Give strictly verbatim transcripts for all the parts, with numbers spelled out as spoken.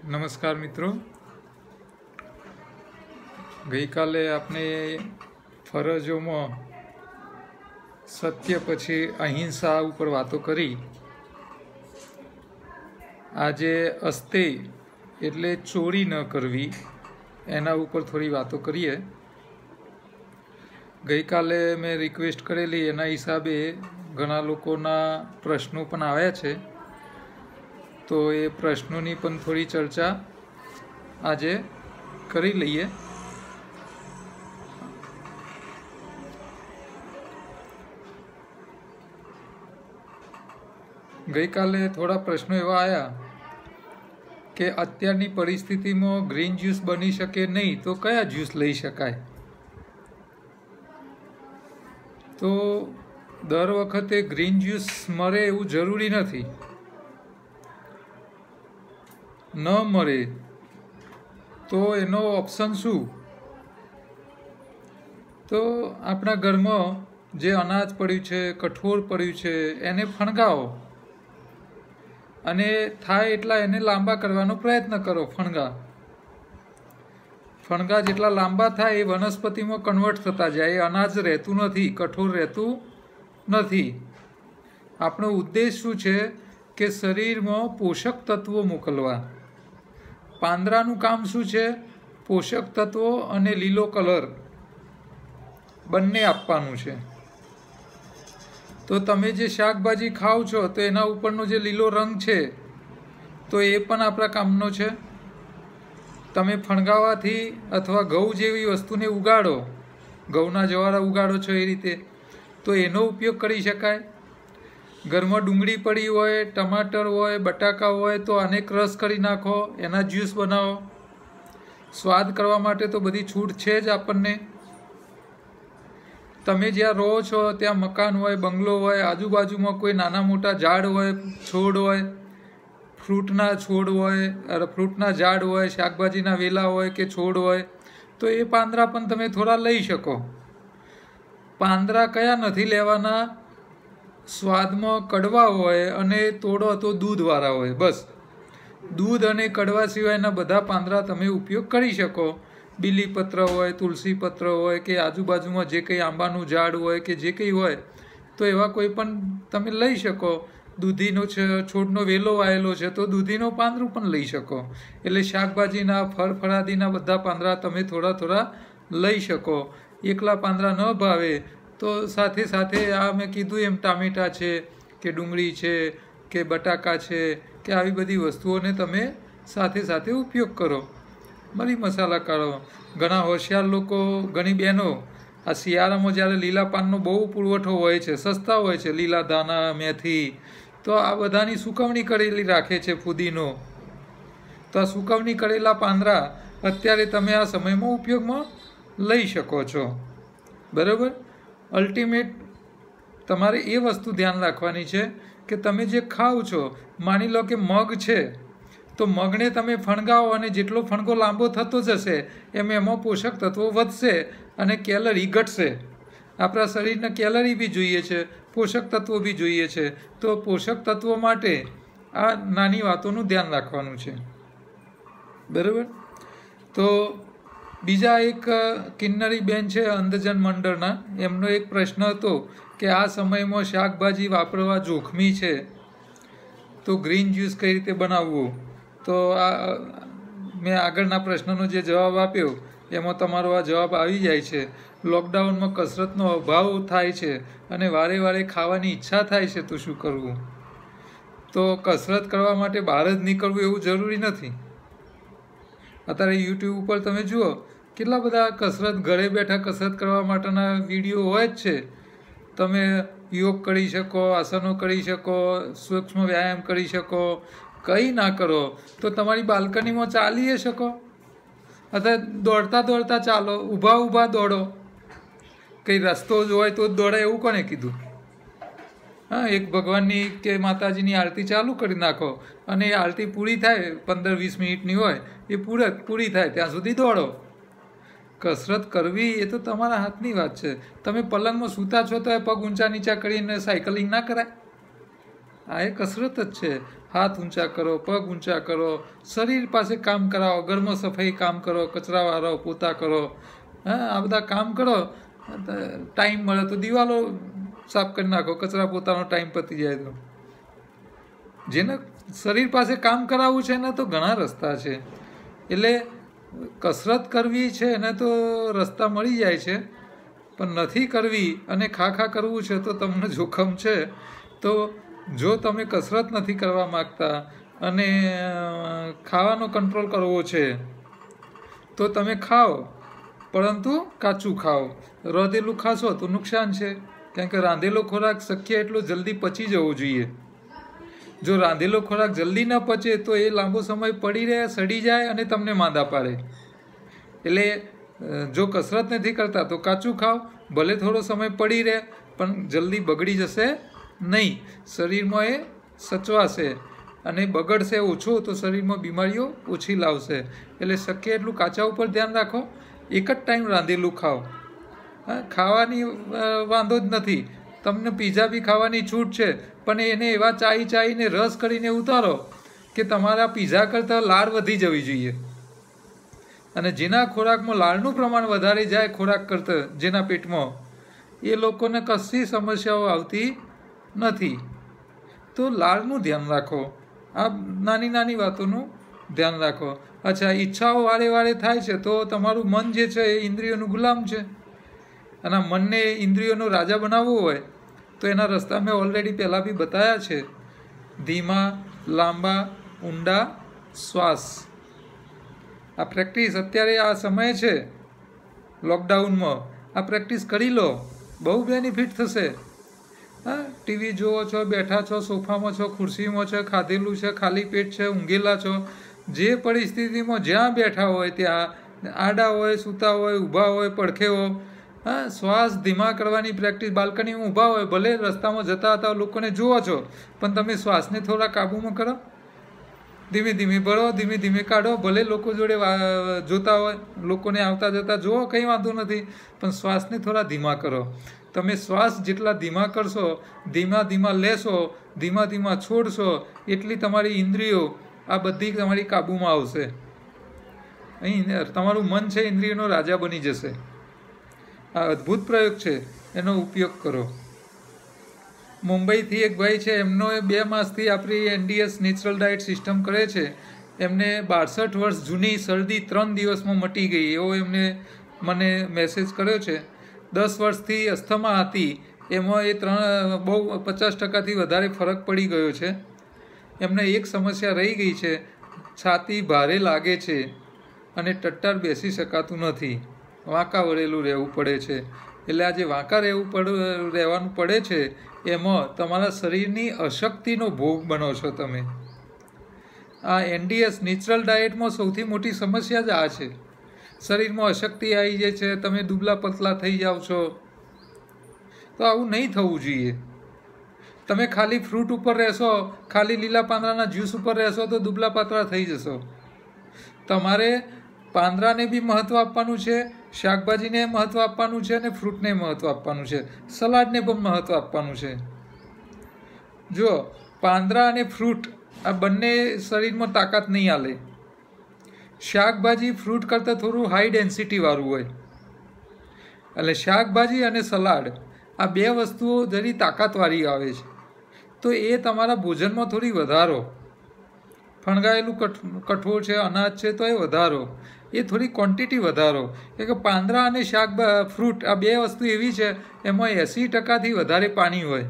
નમસ્કાર મિત્રો, ગઈકાલે આપણે ફરજોમાં સત્ય પછી અહિંસા ઉપર વાતો કરી. આજે અસ્તે એટલે ચોરી ન કરવી એના ઉપર થોડી વાતો કરીએ. ગઈકાલે મેં રિક્વેસ્ટ કરેલી એના હિસાબે ઘણા લોકોના પ્રશ્નો પણ આવ્યા છે, તો એ પ્રશ્નોની પણ થોડી ચર્ચા આજે કરી લઈએ. ગઈકાલે થોડા પ્રશ્નો એવા આવ્યા કે અત્યારની પરિસ્થિતિમાં ગ્રીન જ્યુસ બની શકે નહીં તો કયા જ્યુસ લઈ શકાય. તો દર વખતે ગ્રીન જ્યુસ મળે એવું જરૂરી નથી. ન મળે તો એનો ઓપ્શન શું? તો આપણા ઘરમાં જે અનાજ પડ્યું છે, કઠોળ પડ્યું છે, એને ફણગાવો અને થાય એટલા એને લાંબા કરવાનો પ્રયત્ન કરો. ફણગા ફણગા જેટલા લાંબા થાય એ વનસ્પતિમાં કન્વર્ટ થતા જાય. એ અનાજ રહેતું નથી, કઠોળ રહેતું નથી. આપણો ઉદ્દેશ શું છે કે શરીરમાં પોષક તત્વો મોકલવા. પાંદડાનું કામ શું છે? પોષક તત્વો અને લીલો કલર બંને આપવાનું છે. તો તમે જે શાકભાજી ખાઓ છો તો એના ઉપરનો જે લીલો રંગ છે તો એ પણ આપણા કામનો છે. તમે ફણગાવાથી અથવા ઘઉં જેવી વસ્તુને ઉગાડો, ઘઉંના જવારા ઉગાડો છો એ રીતે, તો એનો ઉપયોગ કરી શકાય. ઘરમાં ડુંગળી પડી હોય, ટમાટર હોય, બટાકા હોય તો આને ક્રશ કરી નાખો, એના જ્યુસ બનાવો. સ્વાદ કરવા માટે તો બધી છૂટ છે જ આપણને. તમે જ્યાં રહો છો ત્યાં મકાન હોય, બંગલો હોય, આજુબાજુમાં કોઈ નાના મોટા ઝાડ હોય, છોડ હોય, ફ્રૂટના છોડ હોય, ફ્રૂટના ઝાડ હોય, શાકભાજીના વેલા હોય કે છોડ હોય, તો એ પાંદડા પણ તમે થોડા લઈ શકો. પાંદડા કયા નથી લેવાના? સ્વાદમાં કડવા હોય અને તોડો તો દૂધવાળા હોય. બસ દૂધ અને કડવા સિવાયના બધા પાંદડા તમે ઉપયોગ કરી શકો. બીલીપત્ર હોય, તુલસી પત્ર હોય કે આજુબાજુમાં જે કંઈ આંબાનું ઝાડ હોય કે જે કંઈ હોય તો એવા કોઈ પણ તમે લઈ શકો. દૂધીનો છે, છોડનો વેલો વાયેલો છે તો દૂધીનો પાંદડું પણ લઈ શકો. એટલે શાકભાજીના, ફળ ફળાદીના બધા પાંદડા તમે થોડા થોડા લઈ શકો. એકલા પાંદડા ન ભાવે તો સાથે સાથે આ મેં કીધું એમ ટામેટાં છે કે ડુંગળી છે કે બટાકા છે કે આવી બધી વસ્તુઓને તમે સાથે સાથે ઉપયોગ કરો. મરી મસાલા કાઢો. ઘણા હોશિયાર લોકો, ઘણી બહેનો આ શિયાળામાં જ્યારે લીલા પાનનો બહુ પુરવઠો હોય છે, સસ્તા હોય છે, લીલા દાણા, મેથી, તો આ બધાની સુકવણી કરેલી રાખે છે. ફુદીનો, તો આ સુકવણી કરેલા પાંદડા અત્યારે તમે આ સમયમાં ઉપયોગમાં લઈ શકો છો. બરાબર. અલ્ટિમેટ તમારે એ વસ્તુ ધ્યાન રાખવાની છે કે તમે જે ખાઓ છો, માની લો કે મગ છે તો મગને તમે ફણગાવો અને જેટલો ફણગો લાંબો થતો જશે એમ એમાં પોષક તત્વો વધશે અને કેલરી ઘટશે. આપણા શરીરને કેલરી બી જોઈએ છે, પોષક તત્વો બી જોઈએ છે. તો પોષક તત્વો માટે આ નાની વાતોનું ધ્યાન રાખવાનું છે. બરાબર. તો બીજા એક કિન્નરી બેન છે અંધજન મંડળના, એમનો એક પ્રશ્ન હતો કે આ સમયમાં શાકભાજી વાપરવા જોખમી છે તો ગ્રીન જ્યુસ કઈ રીતે બનાવવું. તો આ મેં આગળના પ્રશ્નનો જે જવાબ આપ્યો એમાં તમારો આ જવાબ આવી જાય છે. લોકડાઉનમાં કસરતનો અભાવ થાય છે અને વારે વારે ખાવાની ઈચ્છા થાય છે તો શું કરવું? તો કસરત કરવા માટે બહાર જ નીકળવું એવું જરૂરી નથી. અત્યારે યુટ્યુબ ઉપર તમે જુઓ કેટલા બધા કસરત, ઘરે બેઠા કસરત કરવા માટેના વિડીયો હોય જ છે. તમે યોગ કરી શકો, આસનો કરી શકો, સૂક્ષ્મ વ્યાયામ કરી શકો. કંઈ ના કરો તો તમારી બાલ્કનીમાં ચાલી શકો, અથવા દોડતા દોડતા ચાલો, ઊભા ઊભા દોડો. કંઈ રસ્તો જ હોય તો જ દોડે એવું કોણે કીધું? હા, એક ભગવાનની કે માતાજીની આરતી ચાલુ કરી નાખો અને એ આરતી પૂરી થાય, પંદર વીસ મિનિટની હોય, એ પૂરે પૂરી થાય ત્યાં સુધી દોડો. કસરત કરવી એ તો તમારા હાથની વાત છે. તમે પલંગમાં સૂતા છો તો એ પગ ઊંચા નીચા કરીને સાયકલિંગ ના કરાય? આ એ કસરત જ છે. હાથ ઊંચા કરો, પગ ઊંચા કરો, શરીર પાસે કામ કરાવો, ઘરમાં સફાઈ કામ કરો, કચરા વાળો, પોતા કરો, હા આ બધા કામ કરો. ટાઈમ મળે તો દિવાલો સાફ કરી નાખો, કચરા પોતાનો ટાઈમ પતી જાય તો. જેને શરીર પાસે કામ કરાવવું છે એને તો ઘણા રસ્તા છે. એટલે કસરત કરવી છે એને તો રસ્તા મળી જાય છે, પણ નથી કરવી અને ખા ખા કરવું છે તો તમને જોખમ છે. તો જો તમે કસરત નથી કરવા માગતા અને ખાવાનો કંટ્રોલ કરવો છે તો તમે ખાઓ, પરંતુ કાચું ખાઓ. રાંધેલું ખાશો તો નુકસાન છે, કારણ કે રાંધેલો ખોરાક શક્ય એટલો જલ્દી પચી જવો જોઈએ. જો રાંધેલો ખોરાક જલ્દી ન પચે તો એ લાંબો સમય પડી રહે, સડી જાય અને તમને માંદા પાડે. એટલે જો કસરત નથી કરતા તો કાચું ખાઓ, ભલે થોડો સમય પડી રહે પણ જલ્દી બગડી જશે નહીં. શરીરમાં એ સચવાશે અને બગડશે ઓછો તો શરીરમાં બીમારીઓ ઓછી લાવશે. એટલે શક્ય એટલું કાચા ઉપર ધ્યાન રાખો. એક જ ટાઈમ રાંધેલું ખાઓ. હા ખાવાની વાંધો જ નથી, તમને પીઝા બી ખાવાની છૂટ છે, પણ એને એવા ચાઈ ચાઈને રસ કરીને ઉતારો કે તમારા પીઝા કરતાં લાળ વધી જવી જોઈએ. અને જેના ખોરાકમાં લાળનું પ્રમાણ વધારે જાય ખોરાક કરતાં, જેના પેટમાં, એ લોકોને કશી સમસ્યાઓ આવતી નથી. તો લાળનું ધ્યાન રાખો. આ નાની નાની વાતોનું ધ્યાન રાખો. અચ્છા, ઈચ્છાઓ વારે વારે થાય છે તો તમારું મન જે છે એ ઇન્દ્રિયોનું ગુલામ છે. અને મનને ઇન્દ્રિયોનો રાજા બનાવવો હોય તો એના રસ્તા મેં ઓલરેડી પહેલાં બી બતાવ્યા છે. ધીમા, લાંબા, ઊંડા શ્વાસ. આ પ્રેક્ટિસ અત્યારે આ સમય છે લોકડાઉનમાં, આ પ્રેક્ટિસ કરી લો, બહુ બેનિફિટ થશે. હા ટીવી જુઓ છો, બેઠા છો, સોફામાં છો, ખુરશીમાં છો, ખાધેલું છે, ખાલી પેટ છે, ઊંઘેલા છો, જે પરિસ્થિતિમાં જ્યાં બેઠા હોય ત્યાં, આડા હોય, સૂતા હોય, ઊભા હોય, પડખે હો, હા શ્વાસ ધીમા કરવાની પ્રેક્ટિસ. બાલ્કનીમાં ઊભા હોય, ભલે રસ્તામાં જતા હતા લોકોને જુઓ છો, પણ તમે શ્વાસને થોડા કાબૂમાં કરો. ધીમે ધીમે ભરો, ધીમે ધીમે કાઢો. ભલે લોકો જોડે જોતા હોય, લોકોને આવતા જતા જુઓ, કંઈ વાંધો નથી, પણ શ્વાસને થોડા ધીમા કરો. તમે શ્વાસ જેટલા ધીમા કરશો, ધીમા ધીમા લેશો, ધીમા ધીમા છોડશો, એટલી તમારી ઇન્દ્રિયો આ બધી તમારી કાબૂમાં આવશે. અહીં તમારું મન છે ઇન્દ્રિયોનો રાજા બની જશે. આ અદ્ભુત પ્રયોગ છે, એનો ઉપયોગ કરો. મુંબઈથી એક ભાઈ છે, એમનો બે માસથી આપણી એનડીએસ નેચરલ ડાયટ સિસ્ટમ કરે છે. એમને બાસઠ વર્ષ જૂની શરદી ત્રણ દિવસમાં મટી ગઈ, એવો એમને મને મેસેજ કર્યો છે. દસ વર્ષથી અસ્થમા હતી, એમાં એ ત્રણ બહુ પચાસ ટકાથી વધારે ફરક પડી ગયો છે. એમને એક સમસ્યા રહી ગઈ છે, છાતી ભારે લાગે છે અને ટટ્ટાર બેસી શકાતું નથી, વાંકા વળેલું રહેવું પડે છે. એટલે આ જે વાંકા રહેવું પડ રહેવાનું પડે છે એમાં તમારા શરીરની અશક્તિનો ભોગ બનો છો તમે. આ એનડીએસ નેચરલ ડાયટમાં સૌથી મોટી સમસ્યા જ આ છે. શરીરમાં અશક્તિ આવી જાય છે, તમે દુબળા પતલા થઈ જાઓ છો. તો આવું નહીં થવું જોઈએ. તમે ખાલી ફ્રૂટ ઉપર રહેશો, ખાલી લીલા પાંદડાના જ્યુસ ઉપર રહેશો તો દુબળા પાતળા થઈ જશો. તમારે પાંદડાને બી મહત્ત્વ આપવાનું છે, શાકભાજીને મહત્ત્વ આપવાનું છે અને ફ્રૂટને મહત્ત્વ આપવાનું છે, સલાડને પણ મહત્ત્વ આપવાનું છે. જો પાંદડા અને ફ્રૂટ આ બંને શરીરમાં તાકાત નહીં આલે. શાકભાજી ફ્રૂટ કરતાં થોડું હાઈ ડેન્સિટીવાળું હોય. એટલે શાકભાજી અને સલાડ આ બે વસ્તુઓ જરી તાકાતવાળી આવે છે, તો એ તમારા ભોજનમાં થોડી વધારો. ફણગાયેલું કઠોળ છે, અનાજ છે, તો એ વધારો, એ થોડી ક્વોન્ટિટી વધારો. કે પાંદડા અને શાક ફ્રૂટ આ બે વસ્તુ એવી છે એમાં એંસી ટકાથી વધારે પાણી હોય.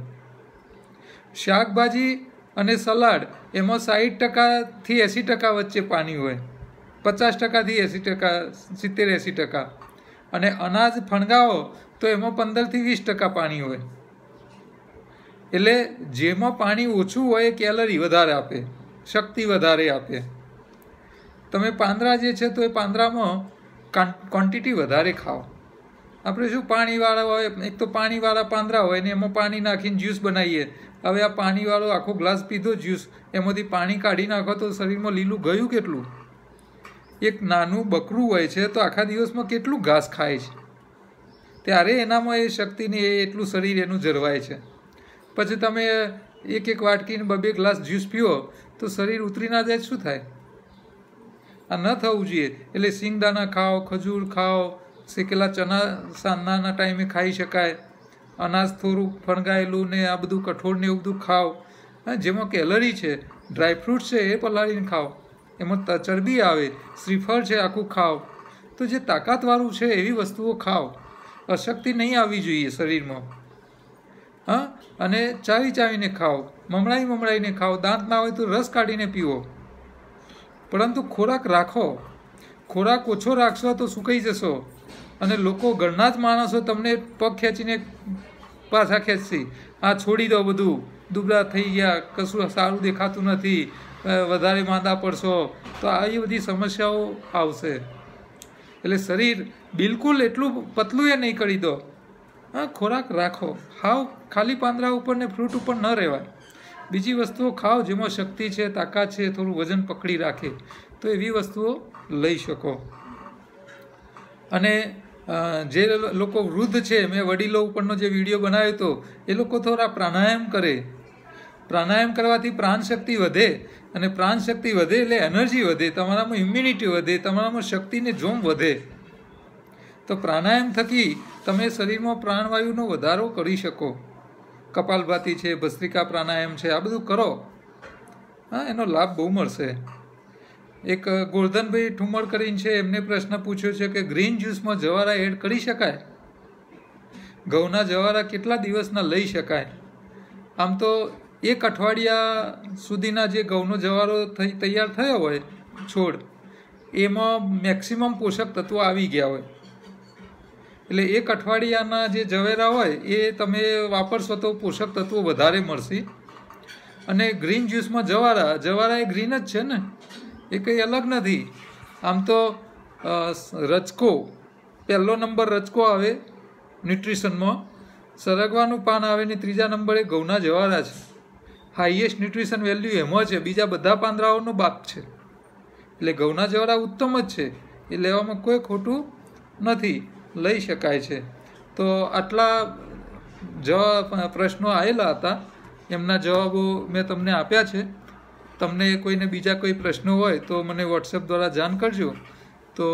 શાકભાજી અને સલાડ એમાં સાઠ ટકાથી એંસી ટકા વચ્ચે પાણી હોય, પચાસ ટકાથી એંસી ટકા સિત્તેર એંસી ટકા. અને અનાજ ફણગાવો તો એમાં પંદરથી વીસ ટકા પાણી હોય. એટલે જેમાં પાણી ઓછું હોય એ કેલરી વધારે આપે, શક્તિ વધારે આપે. તમે પાંદડા જે છે તો એ પાંદડામાં ક્વોન્ટિટી વધારે ખાઓ. આપણે શું પાણીવાળા હોય, એક તો પાણીવાળા પાંદડા હોય ને એમાં પાણી નાખીને જ્યુસ બનાવીએ. હવે આ પાણીવાળો આખો ગ્લાસ પીધો જ્યુસ, એમાંથી પાણી કાઢી નાખો તો શરીરમાં લીલું ગયું કેટલું. એક નાનું બકરું હોય છે તો આખા દિવસમાં કેટલું ઘાસ ખાય છે, ત્યારે એનામાં એ શક્તિની એ એટલું શરીર એનું જળવાય છે. પછી તમે એક એક વાટકીને બબે ગ્લાસ જ્યુસ પીવો તો શરીર ઉતરી ના જાય, શું થાય? આ ન થવું જોઈએ. એટલે સિંગદાણા ખાઓ, ખજૂર ખાઓ, શેકેલા ચના સાંજના ટાઈમે ખાઈ શકાય, અનાજ થોડું ફણગાયેલું ને આ બધું કઠોળ ને એવું બધું ખાઓ. જેમાં કેલરી છે, ડ્રાયફ્રૂટ છે એ પલાળીને ખાઓ, એમાં ચરબી આવે, શ્રીફળ છે આખું ખાઓ. તો જે તાકાતવાળું છે એવી વસ્તુઓ ખાઓ. અશક્તિ નહીં આવવી જોઈએ શરીરમાં. હા, અને ચાવી ચાવીને ખાઓ, મમડાઈ મમડાઈને ખાઓ, દાંત ના હોય તો રસ કાઢીને પીવો, પરંતુ ખોરાક રાખો. ખોરાક ઓછો રાખશો તો સુકાઈ જશો, અને લોકો ઘરના જ માણસો તમને પગ ખેંચીને પાછા ખેંચશે, આ છોડી દો બધું, દુબળા થઈ ગયા, કશું સારું દેખાતું નથી, વધારે માંદા પડશો, તો આવી બધી સમસ્યાઓ આવશે. એટલે શરીર બિલકુલ એટલું પતલું એ નહીં કરી દો. હા, ખોરાક રાખો, ખાઓ, ખાલી પાંદડા ઉપર ને ફ્રૂટ ઉપર ન રહેવાય. બીજી વસ્તુઓ ખાઓ જેમાં શક્તિ છે, તાકાત છે, થોડું વજન પકડી રાખે, તો એવી વસ્તુઓ લઈ શકો. અને જે લોકો વૃદ્ધ છે, મેં વડીલો ઉપરનો જે વિડીયો બનાવ્યો હતો, એ લોકો થોડા પ્રાણાયામ કરે. પ્રાણાયામ કરવાથી પ્રાણ શક્તિ વધે, અને પ્રાણ શક્તિ વધે એટલે એનર્જી વધે, તમારામાં ઇમ્યુનિટી વધે, તમારામાં શક્તિને જોમ વધે. તો પ્રાણાયામ થકી તમે શરીરમાં પ્રાણવાયુનો વધારો કરી શકો. કપાલભાતિ છે, ભસ્ત્રિકા પ્રાણાયામ છે, આ બધું કરો. હા, એનો લાભ બહુ મળશે. એક ગોરધનભાઈ ઠુમર કરીને છે, એમને પ્રશ્ન પૂછ્યો છે કે ગ્રીન જ્યુસમાં જવારા એડ કરી શકાય? ઘઉંના જવારા કેટલા દિવસના લઈ શકાય? આમ તો એક અઠવાડિયા સુધીના જે ઘઉંનો જવારો થઈ તૈયાર થયો હોય છોડ, એમાં મેક્સિમમ પોષક તત્વો આવી ગયા હોય. એટલે એક અઠવાડિયાના જે જવેરા હોય એ તમે વાપરશો તો પોષક તત્વો વધારે મળશે. અને ગ્રીન જ્યુસમાં જવારા જવારા એ ગ્રીન જ છે ને, એ કંઈ અલગ નથી. આમ તો રચકો, પહેલો નંબર રચકો આવે ન્યુટ્રિશનમાં, સરગવાનું પાન આવે ને ત્રીજા નંબરે ઘઉંના જવારા છે. હાઈએસ્ટ ન્યુટ્રિશન વેલ્યુ એમાં છે, બીજા બધા પાંદડાઓનો બાપ છે. એટલે ઘઉંના જવારા ઉત્તમ જ છે, એ લેવામાં કોઈ ખોટું નથી, લઈ શકાય છે. તો આટલા જવાબ પ્રશ્નો આવેલા હતા, એમના જવાબો મેં તમને આપ્યા છે. તમને કોઈને બીજા કોઈ પ્રશ્નો હોય તો મને વોટ્સએપ દ્વારા જાણ કરજો. તો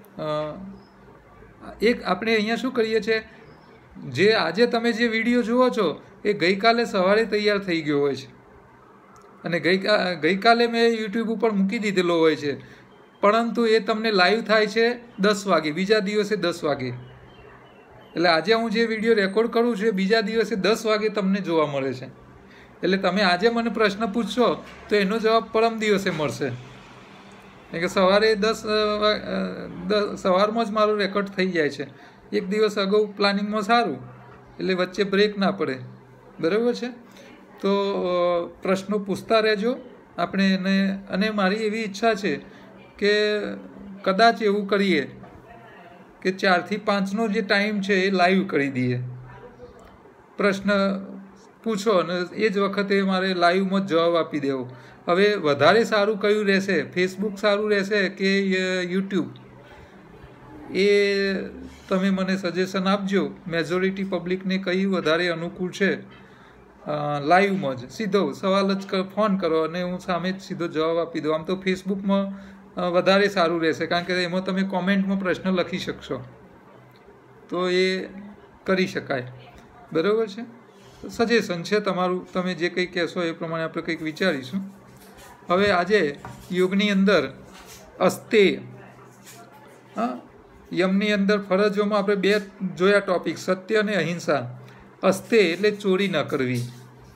એક આપણે અહીંયા શું કરીએ છીએ, જે આજે તમે જે વિડીયો જુઓ છો એ ગઈકાલે સવારે તૈયાર થઈ ગયો હોય છે, અને ગઈ ગઈકાલે મેં યુટ્યુબ ઉપર મૂકી દીધેલો હોય છે, પરંતુ એ તમને લાઈવ થાય છે દસ વાગે, બીજા દિવસે દસ વાગે. એટલે આજે હું જે વિડીયો રેકોર્ડ કરું છું એ બીજા દિવસે દસ વાગે તમને જોવા મળે છે. એટલે તમે આજે મને પ્રશ્ન પૂછશો તો એનો જવાબ પરમ દિવસે મળશે. કારણ કે સવારે દસ સવારમાં જ મારું રેકોર્ડ થઈ જાય છે. એક દિવસ અગાઉ પ્લાનિંગમાં સારું, એટલે વચ્ચે બ્રેક ના પડે. બરાબર છે? તો પ્રશ્નો પૂછતા રહેજો આપણે એને. અને મારી એવી ઈચ્છા છે કે કદાચ એવું કરીએ કે ચારથી પાંચનો જે ટાઈમ છે એ લાઈવ કરી દઈએ. પ્રશ્ન પૂછો અને એ જ વખતે મારે લાઈવમાં જ જવાબ આપી દેવો. હવે વધારે સારું કયું રહેશે, ફેસબુક સારું રહેશે કે યુટ્યુબ, એ તમે મને સજેશન આપજો. મેજોરિટી પબ્લિકને કઈ વધારે અનુકૂળ છે, લાઈવમાં જ સીધો સવાલ જ ફોન કરો અને હું સામે જ સીધો જવાબ આપી દઉં. આમ તો ફેસબુકમાં વધારે સારું રહેશે, કારણ કે એમાં તમે કોમેન્ટમાં પ્રશ્ન લખી શકશો, તો એ કરી શકાય. બરાબર છે? સજેશન છે તમારું, તમે જે કંઈ કહેશો એ પ્રમાણે આપણે કંઈક વિચારીશું. હવે આજે યોગની અંદર અસ્તે, હા, યમની અંદર ફરજોમાં આપણે બે જોયા ટોપિક, સત્ય અને અહિંસા. અસ્તે એટલે ચોરી ન કરવી.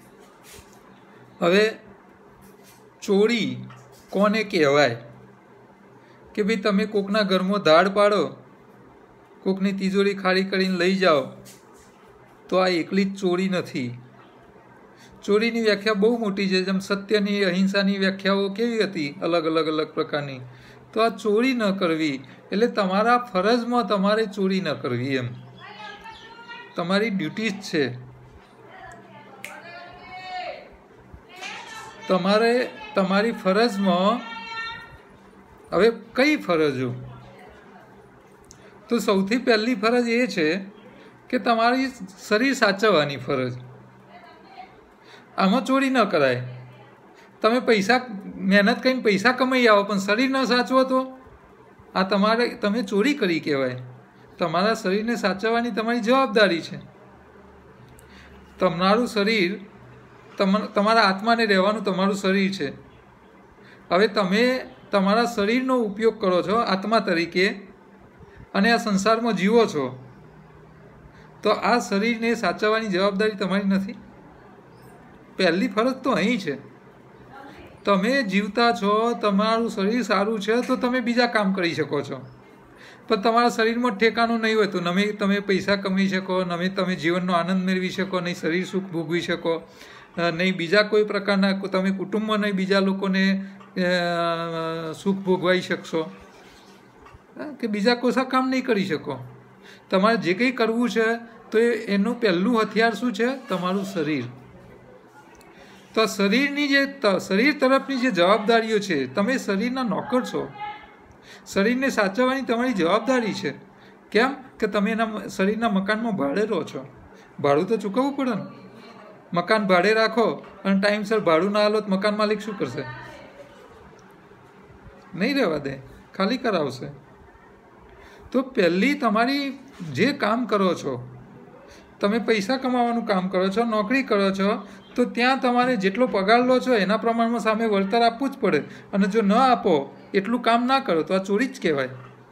હવે ચોરી કોને કહેવાય? કે ભાઈ તમે કોકના ઘરમાં ધાડ પાડો, કોકની તિજોરી ખાલી કરીને લઈ જાઓ, તો આ એકલી જ ચોરી નથી. ચોરીની વ્યાખ્યા બહુ મોટી છે. જેમ સત્યની, અહિંસાની વ્યાખ્યાઓ કેવી હતી, અલગ અલગ અલગ પ્રકારની. તો આ ચોરી ન કરવી એટલે તમારા ફરજમાં તમારે ચોરી ન કરવી, એમ તમારી ડ્યુટી જ છે. તમારે તમારી ફરજમાં, હવે કઈ ફરજો? તો સૌથી પહેલી ફરજ એ છે કે તમારી શરીર સાચવવાની ફરજ. આમાં ચોરી ન કરાય. તમે પૈસા મહેનત કરીને પૈસા કમાઈ આવો પણ શરીર ન સાચવો તો આ તમારે તમે ચોરી કરી કહેવાય. તમારા શરીરને સાચવવાની તમારી જવાબદારી છે. તમારું શરીર તમારા આત્માને રહેવાનું તમારું શરીર છે. હવે તમે તમારા શરીરનો ઉપયોગ કરો છો આત્મા તરીકે અને આ સંસારમાં જીવો છો, તો આ શરીરને સાચવવાની જવાબદારી તમારી નથી? પહેલી ફરજ તો અહીં છે. તમે જીવતા છો, તમારું શરીર સારું છે તો તમે બીજા કામ કરી શકો છો. પણ તમારા શરીરમાં ઠેકાણું નહીં હોય તો નમે તમે પૈસા કમાઈ શકો, નમે તમે જીવનનો આનંદ મેળવી શકો, નહીં શરીર સુખ ભોગવી શકો, નહીં બીજા કોઈ પ્રકારના તમે કુટુંબમાં નહીં બીજા લોકોને સુખ ભોગવાઈ શકશો કે બીજા કોશા કામ નહીં કરી શકો. તમારે જે કંઈ કરવું છે તો એનું પહેલું હથિયાર શું છે? તમારું શરીર. તો શરીરની જે શરીર તરફની જે જવાબદારીઓ છે, તમે શરીરના નોકર છો. શરીરને સાચવવાની તમારી જવાબદારી છે. કેમ કે તમે એના શરીરના મકાનમાં ભાડે રહો છો. ભાડું તો ચૂકવવું પડે ને. મકાન ભાડે રાખો અને ટાઈમસર ભાડું ના આલો તો મકાન માલિક શું કરશે? નહીં રહેવા દે, ખાલી કરાવશે. તો પહેલી તમારી જે કામ કરો છો, તમે પૈસા કમાવાનું કામ કરો છો, નોકરી કરો છો, તો ત્યાં તમારે જેટલો પગાર લો છો એના પ્રમાણમાં સામે વળતર આપવું જ પડે. અને જો ન આપો, એટલું કામ ના કરો તો આ ચોરી જ કહેવાય.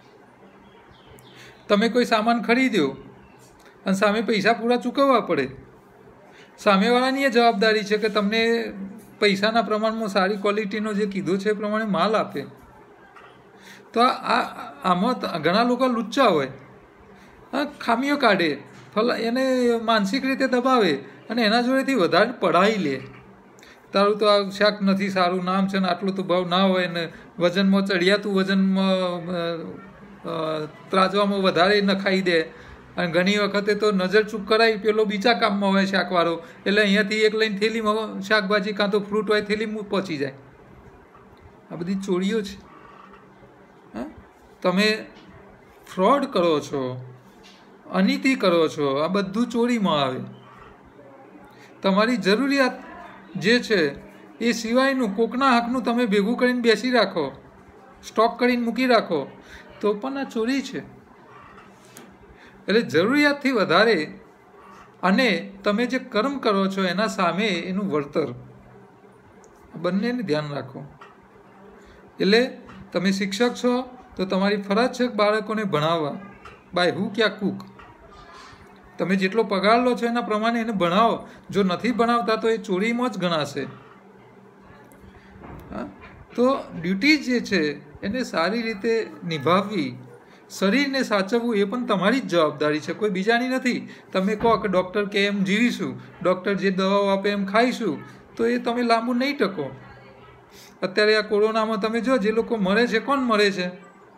તમે કોઈ સામાન ખરીદ્યો અને સામે પૈસા પૂરા ચૂકવવા પડે. સામેવાળાની એ જવાબદારી છે કે તમને પૈસાના પ્રમાણમાં સારી ક્વોલિટીનો જે કીધું છે એ પ્રમાણે માલ આપે. તો આ આમાં ઘણા લોકો લુચ્ચા હોય, ખામીઓ કાઢે, ફલા એને માનસિક રીતે દબાવે અને એના જોડેથી વધારે પડાવી લે. તારું તો આ શાક નથી સારું, નામ છે ને આટલું તો ભાવ ના હોય ને વજનમાં ચડિયાતું વજનમાં ત્રાજવામાં વધારે નખાઈ દે. અને ઘણી વખતે તો નજર ચૂક કરાવી, પેલો બીજા કામમાં હોય શાકવાળો, એટલે અહીંયાથી એક લઈને થેલીમાં શાકભાજી કાં તો ફ્રૂટ હોય થેલીમાં પહોંચી જાય. આ બધી ચોરીઓ છે. હા, તમે ફ્રોડ કરો છો, અનીતિ કરો છો, આ બધું ચોરીમાં આવે. તમારી જરૂરિયાત જે છે એ સિવાયનું કોકના હકનું તમે ભેગું કરીને બેસી રાખો, સ્ટોક કરીને મૂકી રાખો, તો પણ આ ચોરી છે. એટલે જરૂરિયાતથી વધારે અને તમે જે કર્મ કરો છો એના સામે એનું વળતર, બંનેને ધ્યાન રાખો. એટલે તમે શિક્ષક છો તો તમારી ફરજ છે બાળકોને ભણાવવા, બાય હુ ક્યાં કૂક. તમે જેટલો પગાર લો છો એના પ્રમાણે એને ભણાવો. જો નથી ભણાવતા તો એ ચોરીમાં જ ગણાશે. હા, તો ડ્યુટી જે છે એને સારી રીતે નિભાવવી, શરીરને સાચવવું એ પણ તમારી જ જવાબદારી છે, કોઈ બીજાની નથી. તમે કહો કે ડૉક્ટર કે એમ જીવીશું, ડૉક્ટર જે દવાઓ આપે એમ ખાઈશું, તો એ તમે લાંબુ નહીં ટકો. અત્યારે આ કોરોનામાં તમે જો જે લોકો મરે છે, કોણ મરે છે?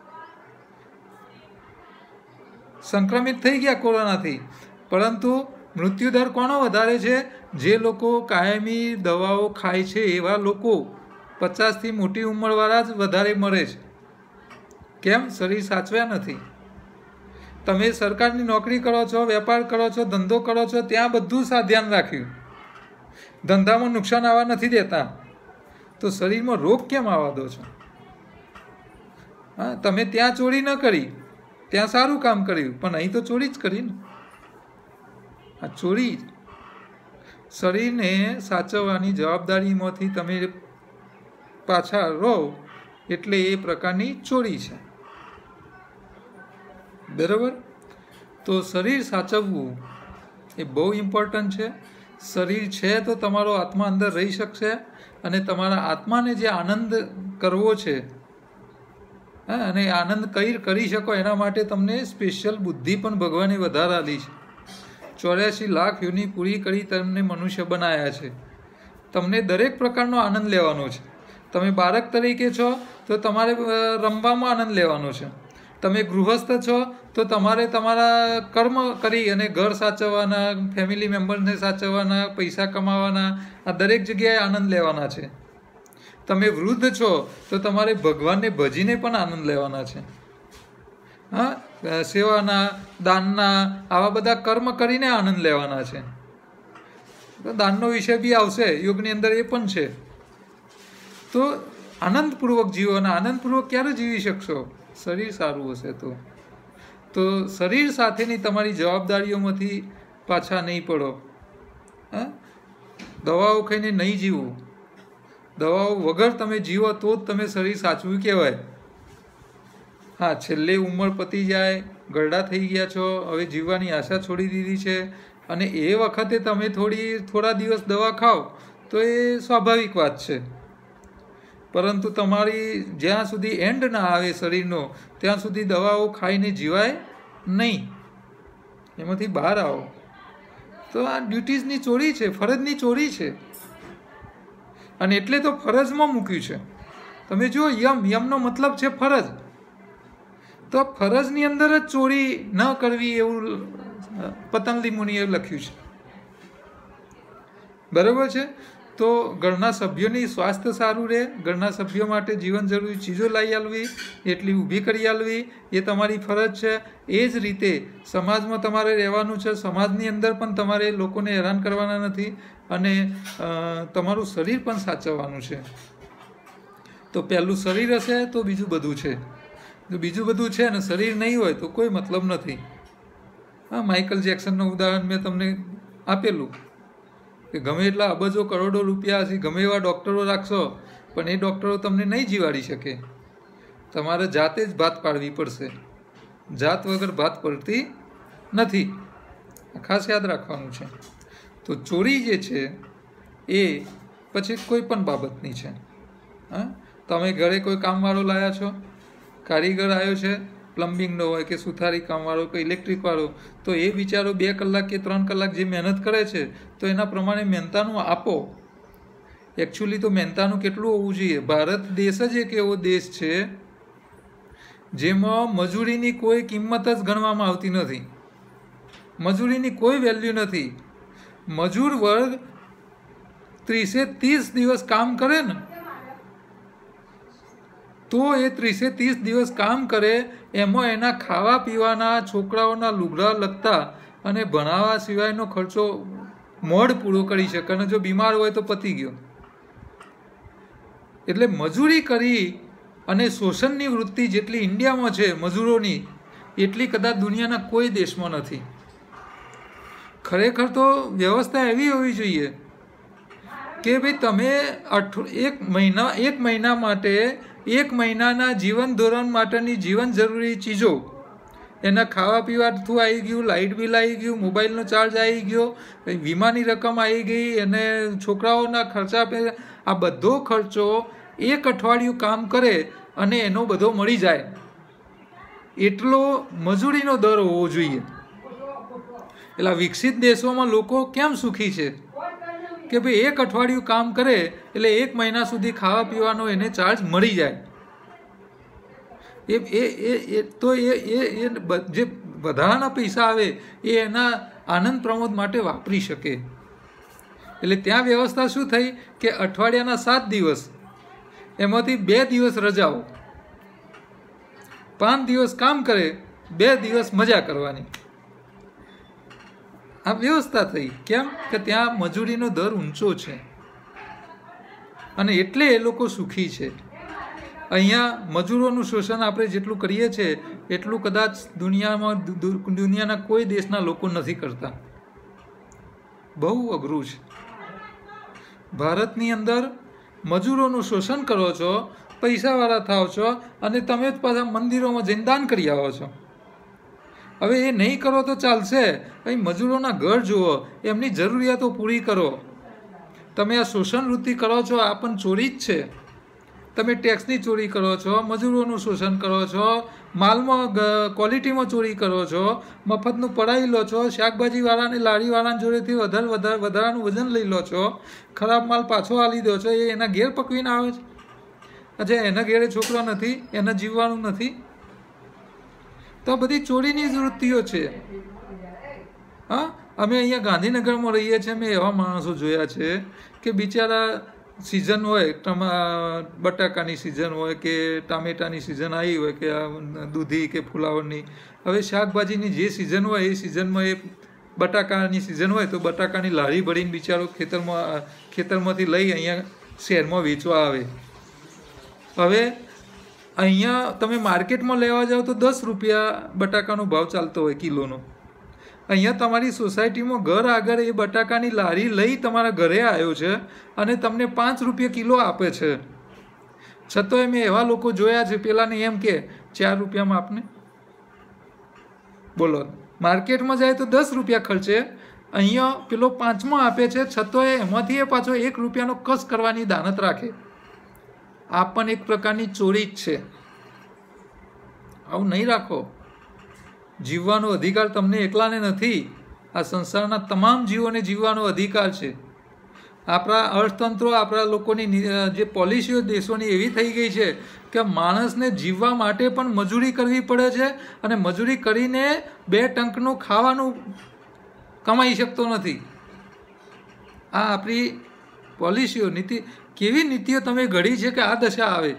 સંક્રમિત થઈ ગયા કોરોનાથી, પરંતુ મૃત્યુદર કોનો વધારે છે? જે લોકો કાયમી દવાઓ ખાય છે એવા લોકો, પચાસથી મોટી ઉંમરવાળા જ વધારે મરે છે. કેમ? શરીર સાચવ્યા નથી. તમે સરકારની નોકરી કરો છો, વેપાર કરો છો, ધંધો કરો છો, ત્યાં બધું સા ધ્યાન રાખ્યું, ધંધામાં નુકસાન આવવા નથી દેતા, તો શરીરમાં રોગ કેમ આવવા દો છો? હા, તમે ત્યાં ચોરી ન કરી, ત્યાં સારું કામ કર્યું, પણ અહીં તો ચોરી જ કરી ને. આ ચોરી. શરીરને સાચવવાની જવાબદારીમાંથી તમે પાછા રહો એટલે એ પ્રકારની ચોરી છે. બરાબર? તો શરીર સાચવવું એ બહુ ઇમ્પોર્ટન્ટ છે. શરીર છે તો તમારો આત્મા અંદર રહી શકશે, અને તમારા આત્માને જે આનંદ કરવો છે, હા, અને આનંદ કઈ કરી શકો એના માટે તમને સ્પેશિયલ બુદ્ધિ પણ ભગવાને વધારે આપી છે. ચોર્યાસી લાખ યોની પૂરી કરી તમને મનુષ્ય બનાવ્યા છે. તમને દરેક પ્રકારનો આનંદ લેવાનો છે. તમે બાળક તરીકે છો તો તમારે રમવામાં આનંદ લેવાનો છે. તમે ગૃહસ્થ છો તો તમારે તમારા કર્મ કરી અને ઘર સાચવવાના, ફેમિલી મેમ્બરને સાચવવાના, પૈસા કમાવાના, આ દરેક જગ્યાએ આનંદ લેવાના છે. તમે વૃદ્ધ છો તો તમારે ભગવાનને ભજીને પણ આનંદ લેવાના છે. હા, સેવાના, દાનના, આવા બધા કર્મ કરીને આનંદ લેવાના છે. તો દાનનો વિષય બી આવશે યોગની અંદર, એ પણ છે. તો આનંદપૂર્વક જીવો. અને આનંદપૂર્વક ક્યારે જીવી શકશો? શરીર સારું હશે તો. તો શરીર સાથેની તમારી જવાબદારીઓમાંથી પાછા નહીં પડો. હા, દવાઓ ખાઈને નહીં જીવો. દવાઓ વગર તમે જીવો તો જ તમે શરીર સાચવું કહેવાય. હા, છેલ્લે ઉંમર પતી જાય, ગરડા થઈ ગયા છો, હવે જીવવાની આશા છોડી દીધી છે, અને એ વખતે તમે થોડી થોડા દિવસ દવા ખાઓ તો એ સ્વાભાવિક વાત છે. પરંતુ તમારી જ્યાં સુધી એન્ડ ના આવે શરીરનો, ત્યાં સુધી દવાઓ ખાઈને જીવાય નહીં. એમાંથી બહાર આવો. તો આ ડ્યુટીઝની ચોરી છે, ફરજની ચોરી છે. અને એટલે તો ફરજમાં મૂક્યું છે. તમે જુઓ, યમ, યમનો મતલબ છે ફરજ. તો ફરજની અંદર જ ચોરી ન કરવી એવું પતંજલિ મુનિએ લખ્યું છે. બરાબર છે? તો ઘરના સભ્યોની સ્વાસ્થ્ય સારું રહે, ઘરના સભ્યો માટે જીવન જરૂરી ચીજો લાવી આલવી, એટલી ઊભી કરી આલવી, એ તમારી ફરજ છે. એ જ રીતે સમાજમાં તમારે રહેવાનું છે. સમાજની અંદર પણ તમારે લોકોને હેરાન કરવાના નથી, અને તમારું શરીર પણ સાચવવાનું છે. તો પહેલું શરીર હશે તો બીજું બધું છે. જો બીજું બધું છે અને શરીર નહીં હોય તો કોઈ મતલબ નથી. હા, માઇકલ જેક્સનનું ઉદાહરણ મેં તમને આપેલું કે ગમે એટલા અબજો કરોડો રૂપિયા હશે, ગમે એવા ડૉક્ટરો રાખશો, પણ એ ડૉક્ટરો તમને નહીં જીવાડી શકે. તમારે જાતે જ ભાત પાડવી પડશે. જાત વગર ભાત પડતી નથી. ખાસ યાદ રાખવાનું છે. તો ચોરી જે છે એ પછી કોઈ પણ બાબતની છે. હા, તમે ઘરે કોઈ કામવાળો લાવ્યા છો, કારીગર આવ્યો છે, પ્લમ્બિંગનો હોય કે સુથારી કામવાળો કે ઇલેક્ટ્રિકવાળો, તો એ બિચારો બે કલાક કે ત્રણ કલાક જે મહેનત કરે છે તો એના પ્રમાણે મહેનતાનું આપો. એકચ્યુઅલી તો મહેનતાનું કેટલું હોવું જોઈએ? ભારત દેશ જ એક એવો દેશ છે જેમાં મજૂરીની કોઈ કિંમત જ ગણવામાં આવતી નથી. મજૂરીની કોઈ વેલ્યુ નથી. મજૂર વર્ગ ત્રીસે ત્રીસ દિવસ કામ કરે ને, તો એ ત્રીસે ત્રીસ દિવસ કામ કરે, એમાં એના ખાવા પીવાના, છોકરાઓના લુગડા લગતા અને ભણાવવા સિવાયનો ખર્ચો મોઢ પૂરો કરી શકે. અને જો બીમાર હોય તો પતી ગયો. એટલે મજૂરી કરી અને શોષણની વૃત્તિ જેટલી ઇન્ડિયામાં છે મજૂરોની, એટલી કદાચ દુનિયાના કોઈ દેશમાં નથી. ખરેખર તો વ્યવસ્થા એવી હોવી જોઈએ કે ભાઈ તમે અઠ એક મહિના એક મહિના માટે એક મહિનાના જીવન ધોરણ માટેની જીવન જરૂરી ચીજો, એના ખાવા પીવાથી આવી ગયું, લાઇટ બિલ આવી ગયું, મોબાઈલનો ચાર્જ આવી ગયો, વીમાની રકમ આવી ગઈ, અને છોકરાઓના ખર્ચા, આ બધો ખર્ચો એક અઠવાડિયું કામ કરે અને એનો બધો મળી જાય, એટલો મજૂરીનો દર હોવો જોઈએ. એટલે વિકસિત દેશોમાં લોકો કેમ સુખી છે કે ભાઈ એક અઠવાડિયું કામ કરે એટલે એક મહિના સુધી ખાવા પીવાનો એને ચાર્જ મળી જાય. એ એ એ તો એ એ જે વધારાના પૈસા આવે એ એના આનંદ પ્રમોદ માટે વાપરી શકે. એટલે ત્યાં વ્યવસ્થા શું થઈ કે અઠવાડિયાના સાત દિવસ, એમાંથી બે દિવસ રજાઓ, પાંચ દિવસ કામ કરે, બે દિવસ મજા કરવાની. આ વ્યવસ્થા થઈ. કેમ કે ત્યાં મજૂરીનો દર ઊંચો છે અને એટલે એ લોકો સુખી છે. અહીંયા મજૂરોનું શોષણ આપણે જેટલું કરીએ છીએ એટલું કદાચ દુનિયામાં દુનિયાના કોઈ દેશના લોકો નથી કરતા. બહુ અઘરું છે. ભારતની અંદર મજૂરોનું શોષણ કરો છો, પૈસાવાળા થાવ છો, અને તમે જ પાછા મંદિરોમાં જઈને દાન કરી આવો છો. હવે એ નહીં કરો તો ચાલશે. ભાઈ, મજૂરોના ઘર જુઓ, એમની જરૂરિયાતો પૂરી કરો. તમે આ શોષણ વૃત્તિ કરો છો, આ પણ ચોરી જ છે. તમે ટેક્સની ચોરી કરો છો, મજૂરોનું શોષણ કરો છો, માલમાં ક્વોલિટીમાં ચોરી કરો છો, મફતનું પડાવી લો છો, શાકભાજીવાળાને લારીવાળાની જોડેથી વધારે વધારે વધારાનું વજન લઈ લો છો, ખરાબ માલ પાછો આલી દો છો, એ એના ઘેર પકવીને આવે છે. અચ્છા, એના ઘેરે છોકરા નથી, એને જીવવાનું નથી, તો આ બધી ચોરીની જ વૃત્તિઓ છે. હા, અમે અહીંયા ગાંધીનગરમાં રહીએ છીએ, મેં એવા માણસો જોયા છે કે બિચારા સિઝન હોય, બટાકાની સિઝન હોય કે ટામેટાની સિઝન આવી હોય કે દૂધી કે ફુલાવરની, હવે શાકભાજીની જે સિઝન હોય એ સિઝનમાં એ બટાકાની સિઝન હોય તો બટાકાની લારી ભરીને બિચારો ખેતરમાં ખેતરમાંથી લઈ અહીંયા શહેરમાં વેચવા આવે. હવે અહીંયા તમે માર્કેટમાં લેવા જાઓ તો દસ રૂપિયા બટાકાનો ભાવ ચાલતો હોય કિલોનો. અહીંયા તમારી સોસાયટીમાં ઘર આગળ એ બટાકાની લારી લઈ તમારા ઘરે આવ્યો છે અને તમને પાંચ રૂપિયા કિલો આપે છે. છતાંય મેં એવા લોકો જોયા છે, પેલાને એમ કે ચાર રૂપિયામાં આપને. બોલો, માર્કેટમાં જાય તો દસ રૂપિયા ખર્ચે, અહીંયા પેલો પાંચમાં આપે છે, છતાંય એમાંથી એ પાછો એક રૂપિયાનો કસ કરવાની દાનત રાખે. આ પણ એક પ્રકારની ચોરી જ છે. આવું નહીં રાખો. જીવવાનો અધિકાર તમને એકલાને નથી, આ સંસારના તમામ જીવોને જીવવાનો અધિકાર છે. આપણા અર્થતંત્રો, આપણા લોકોની જે પોલિસીઓ દેશોની એવી થઈ ગઈ છે કે માણસને જીવવા માટે પણ મજૂરી કરવી પડે છે અને મજૂરી કરીને બે ટંકનું ખાવાનું કમાઈ શકતો નથી. આ આપણી પોલિસીઓ, નીતિ, કેવી નીતિઓ તમે ઘડી છે કે આ દશા આવે.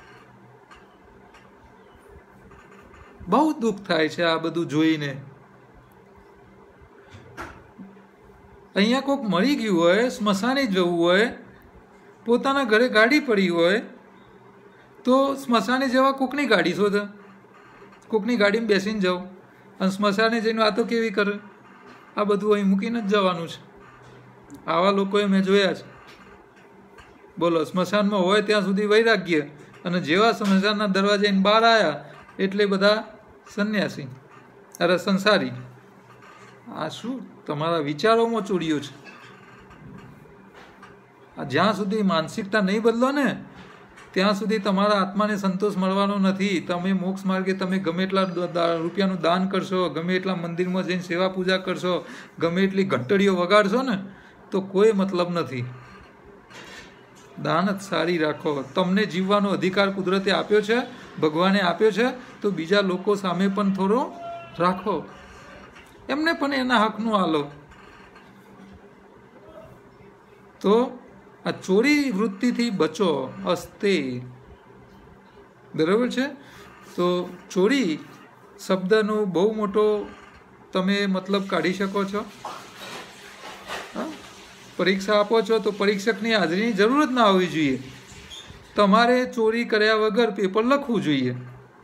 બહુ દુઃખ થાય છે આ બધું જોઈને. અહીંયા કોઈક મરી ગયું હોય, સ્મશાને જવું હોય, પોતાના ઘરે ગાડી પડી હોય તો સ્મશાને જવા કોકની ગાડી શોધે, કોકની ગાડીમાં બેસીને જાઓ અને સ્મશાને જઈને વાતો કેવી કરે. આ બધું અહીં મૂકીને જ જવાનું છે. આવા લોકોએ મેં જોયા છે. બોલો, સ્મશાનમાં હોય ત્યાં સુધી વૈરાગ્ય, અને જેવા સ્મશાનના દરવાજે બહાર આવ્યા એટલે બધા સંન્યાસી, અરે સંસારી. આ શું તમારા વિચારોમાં ચોરીઓ છે. આ જ્યાં સુધી માનસિકતા નહીં બદલો ને ત્યાં સુધી તમારા આત્માને સંતોષ મળવાનો નથી. તમે મોક્ષ માર્ગે તમે ગમે એટલા રૂપિયાનું દાન કરશો, ગમે એટલા મંદિરમાં જઈને સેવા પૂજા કરશો, ગમે એટલી ઘંટડીઓ વગાડશો ને તો કોઈ મતલબ નથી. દાન જ સારી રાખો. તમને જીવવાનો અધિકાર કુદરતે આપ્યો છે, ભગવાને આપ્યો છે, તો બીજા લોકો સામે પણ થોડો રાખો, એમને પણ એના હકનું આલો. તો આ ચોરી વૃત્તિથી બચો. અસ્તે, બરાબર છે. તો ચોરી શબ્દનો બહુ મોટો તમે મતલબ કાઢી શકો છો. પરીક્ષા આપો છો તો પરીક્ષકની હાજરીની જરૂર જ ના હોવી જોઈએ. તમારે ચોરી કર્યા વગર પેપર લખવું જોઈએ.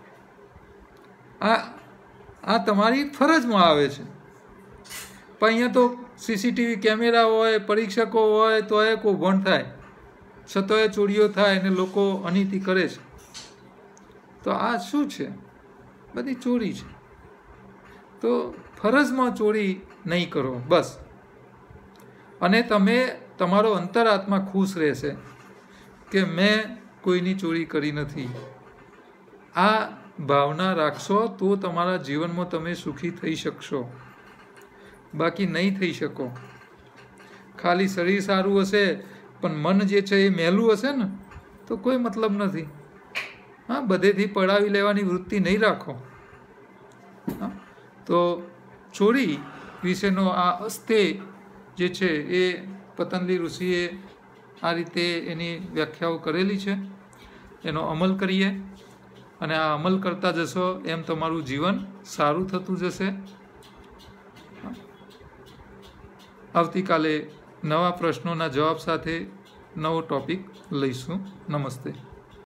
આ આ તમારી ફરજમાં આવે છે. પણ અહીંયા તો સીસીટીવી કેમેરા હોય, પરીક્ષકો હોય તો એ કૌભાંડ થાય, છતાંય ચોરીઓ થાય અને લોકો અનીતિ કરે છે. તો આ શું છે? બધી ચોરી છે. તો ફરજમાં ચોરી નહીં કરો બસ. અને તમે તમારો અંતરાત્મા ખુશ રહેશે કે મેં કોઈની ચોરી કરી નથી. આ ભાવના રાખશો તો તમારા જીવનમાં તમે સુખી થઈ શકશો, બાકી નહીં થઈ શકો. ખાલી શરીર સારું હશે પણ મન જે છે એ મેલું હશે ને તો કોઈ મતલબ નથી. હા, બધેથી પડાવી લેવાની વૃત્તિ નહીં રાખો. હા, તો ચોરી વિશેનો આ અસ્તે જે છે એ પતંજલિ ઋષિએ આ રીતે એની વ્યાખ્યાઓ કરેલી છે. એનો અમલ કરીએ અને આ અમલ કરતા જશો એમ તમારું જીવન સારું થતું જશે. આવતીકાલે નવા પ્રશ્નોના જવાબ સાથે નવો ટોપિક લઈશું. નમસ્તે.